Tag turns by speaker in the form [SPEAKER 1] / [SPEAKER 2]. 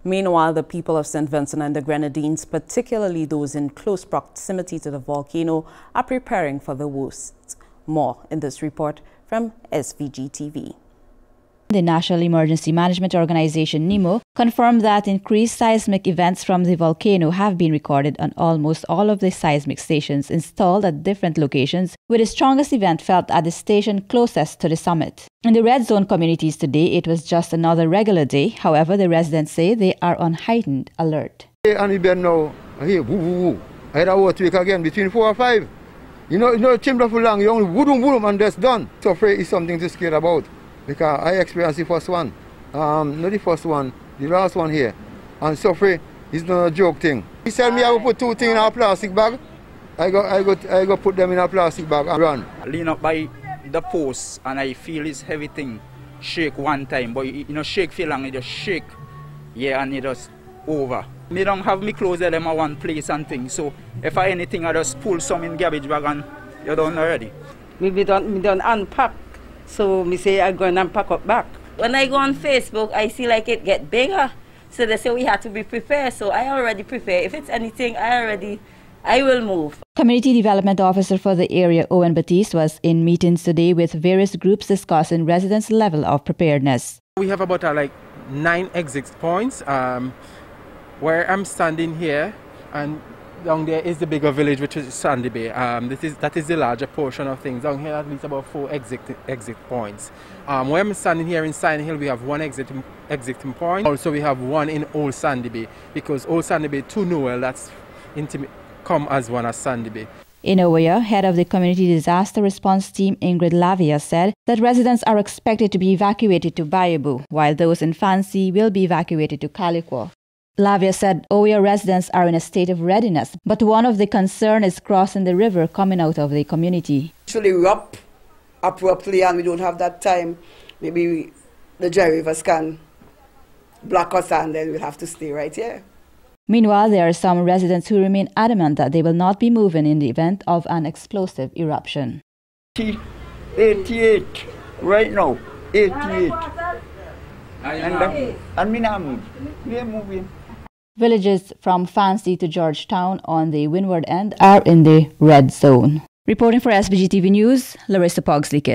[SPEAKER 1] Meanwhile, the people of St. Vincent and the Grenadines, particularly those in close proximity to the volcano, are preparing for the worst. More in this report from SVG TV.
[SPEAKER 2] The National Emergency Management Organization, NEMO, confirmed that increased seismic events from the volcano have been recorded on almost all of the seismic stations installed at different locations, with the strongest event felt at the station closest to the summit. In the red zone communities today, it was just another regular day. However, the residents say they are on heightened alert.
[SPEAKER 3] And we been now here, woo woo woo. I had a earthquake again between 4 or 5. You know, chamber for long, you only boom boom and that's done. So afraid is something to scare about. Because I experienced the first one, not the first one, the last one here. And so afraid it's not a joke thing. He said me I will put 2 things in a plastic bag. I go put them in a plastic bag and run.
[SPEAKER 4] Lean up by the post and I feel this heavy thing shake one time, but shake for long, it just shake. Yeah, and it just over. Me don't have me clothes them at one place and things. So if I anything I just pull some in garbage bag and you're done already.
[SPEAKER 5] Me don't unpack. So me say I go and pack up back.
[SPEAKER 6] When I go on Facebook, I see like it get bigger. So they say we have to be prepared. So I already prepare. If it's anything, I will move.
[SPEAKER 2] Community Development Officer for the area, Owen Batiste, was in meetings today with various groups discussing residents' level of preparedness.
[SPEAKER 7] We have about 9 exit points where I'm standing here, and down there is the bigger village, which is Sandy Bay. That is the larger portion of things. Down here, at least about 4 exit points. Where I'm standing here in Sign Hill, we have 1 exiting point. Also, we have 1 in Old Sandy Bay, because Old Sandy Bay to Noel, that's intimate, come as one as Sandy Bay.
[SPEAKER 2] In Owoya, head of the Community Disaster Response Team, Ingrid Lavia, said that residents are expected to be evacuated to Bayabu, while those in Fancy will be evacuated to Calico. Lavia said Owoya residents are in a state of readiness, but one of the concern is crossing the river coming out of the community.
[SPEAKER 5] Actually we're up abruptly and we don't have that time. Maybe the dry rivers can block us and then we'll have to stay right here.
[SPEAKER 2] Meanwhile, there are some residents who remain adamant that they will not be moving in the event of an explosive eruption.
[SPEAKER 8] 88 right now, 88. And me not move. We are moving.
[SPEAKER 2] Villages from Fancy to Georgetown on the windward end are in the red zone. Reporting for SVG TV News, Larissa Pogsley.